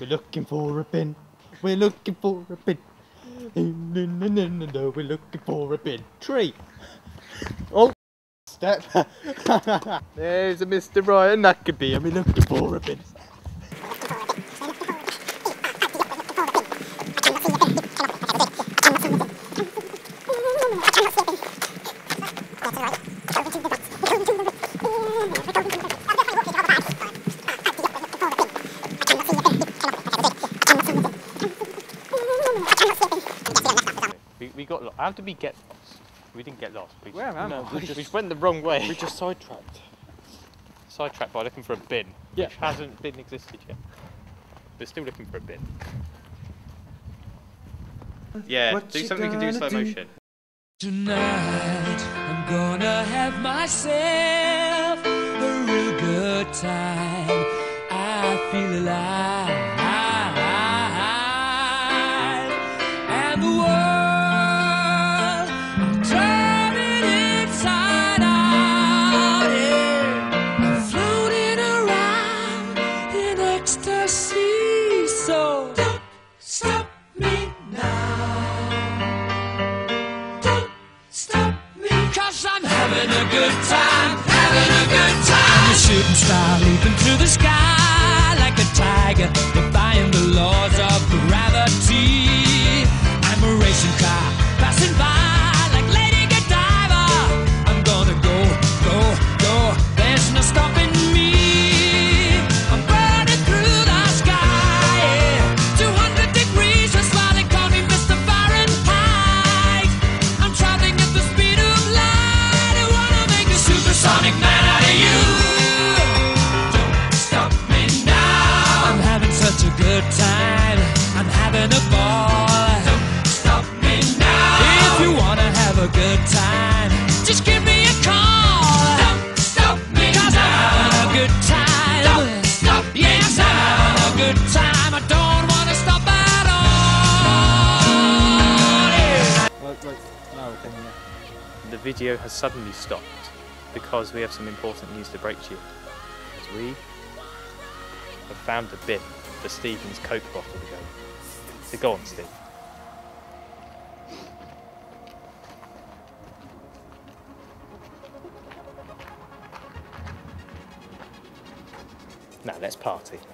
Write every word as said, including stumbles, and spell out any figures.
We're looking for a bin. We're looking for a bin. No, no, no, no, no. We're looking for a bin. Tree. Oh, step. There's a Mister Ryan Lackenby, and we're looking for a bin. We, we got lost. How did we get lost? We didn't get lost. We Where am no, I? we, just, we went the wrong way. We just sidetracked. Sidetracked by looking for a bin, Yeah. which hasn't been existed yet. We're still looking for a bin. Yeah, What do you something we can do in slow gonna do? motion. Tonight I'm gonna have myself a real good time. I feel alive, and the world I'm turning inside out. Yeah. I'm floating around in ecstasy. So don't stop me now. Stop me, cause I'm having a good time, having a good time. I'm a shooting star leaping through the sky like a tiger, defying the laws of gravity. I'm a racing car passing by like Lady Godiva. I'm gonna go, go, go, there's no stopping me. I'm burning through the sky, yeah. two hundred degrees, that's why they call me Mister Fahrenheit. I'm traveling at the speed of light. I wanna make a supersonic man out of you. Don't stop me now. I'm having such a good time. I'm having a ball. Don't stop me now. If you wanna have a good time, just give me a call. Don't stop me cause now. I'm having a good time. Don't stop me yes, now. I'm having a good time. I don't wanna stop at all. Yeah. Like, like, no, okay, yeah. The video has suddenly stopped because we have some important news to break to you. As we have found a bin for Stephen's Coke bottle to go. So go on, Steve. Now let's party.